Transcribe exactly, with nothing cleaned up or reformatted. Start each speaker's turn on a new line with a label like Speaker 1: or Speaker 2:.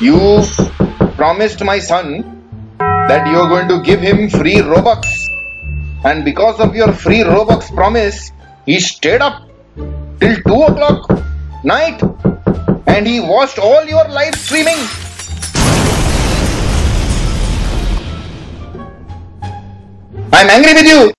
Speaker 1: You promised my son that you are going to give him free Robux, and because of your free Robux promise, he stayed up till two o'clock night and he watched all your live streaming. I'm angry with you.